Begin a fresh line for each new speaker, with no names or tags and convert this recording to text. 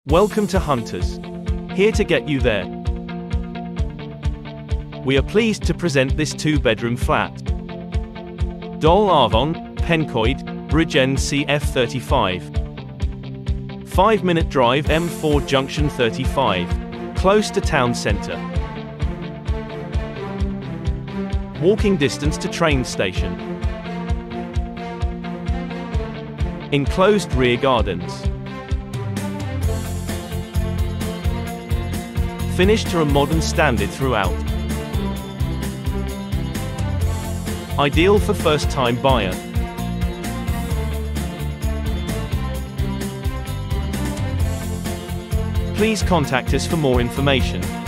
Welcome to Hunters. Here to get you there. We are pleased to present this 2-bedroom flat. Dol Afon, Pencoed, Bridgend CF35. 5-minute drive M4 junction 35. Close to town centre. Walking distance to train station. Enclosed rear gardens. Finished to a modern standard throughout. Ideal for first-time buyer. Please contact us for more information.